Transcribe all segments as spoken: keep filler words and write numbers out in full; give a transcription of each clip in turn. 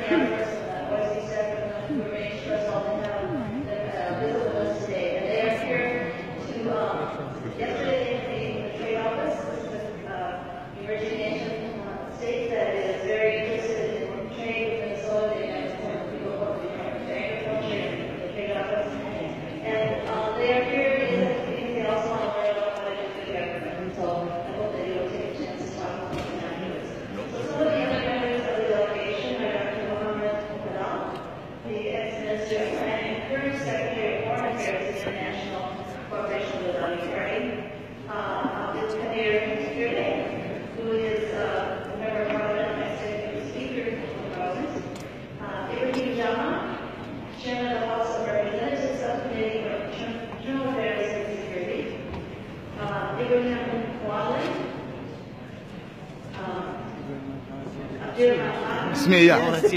اسمي اياه.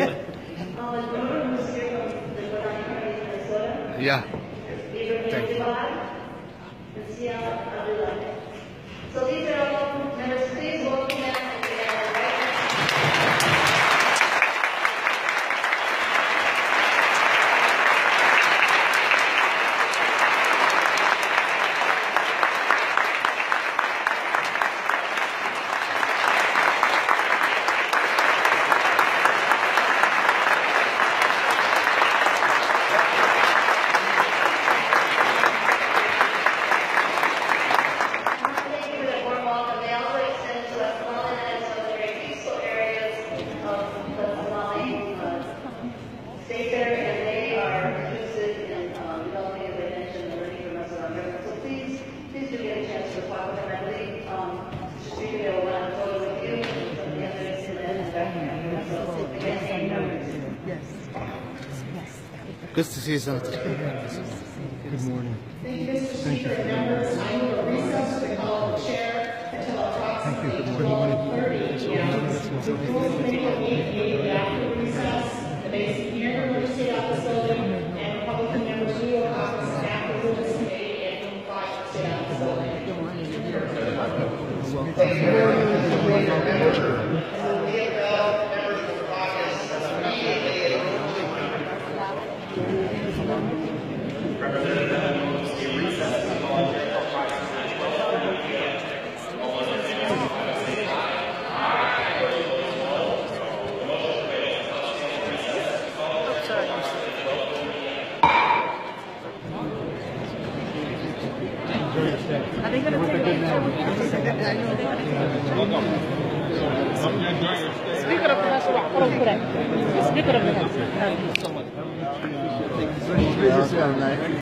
Yeah. Thank you. So these are all members. Please welcome them. Good to see you, Senator. Good morning. Thank you, Mister Speaker and members. I will recess the call of the chair until approximately twelve thirty p m The full committee will meet immediately after the recess. The basic hearing room will stay out the building, and Republican members who will caucus after the Rules Committee and room five will stay out the building. Are they going to take it? Speaker of the House, Speaker of the House.